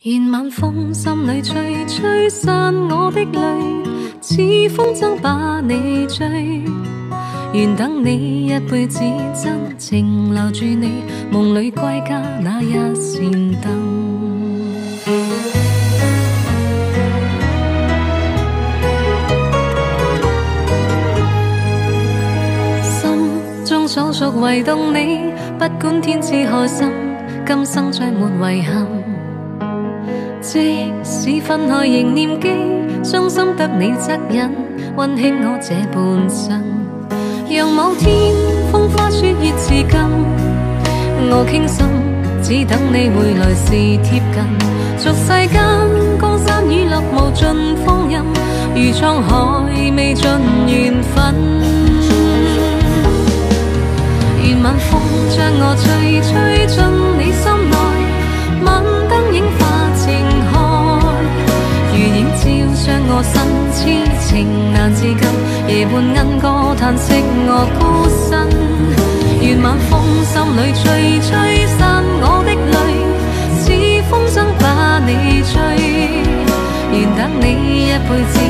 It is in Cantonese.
願晚風心裏吹，吹散我的淚，似風箏把你追。願等你一輩子真情留住你，夢裏歸家那一扇燈。心中所屬唯獨你，不管天知何心，今生再沒遺憾。即使分開仍念記，傷心得你惻隱，溫馨我這半生。讓某天風花雪月似金，我傾心，只等你回來時貼近。俗世間江山雨落無盡風蔭，如滄海未盡緣分。願晚風將我吹，吹進你心內，晚燈映化情海，如影照將我身，痴情難自禁，夜半鶯歌嘆息我孤身。願晚風心裏吹，吹散我的淚，似風箏把你追。願等你一輩子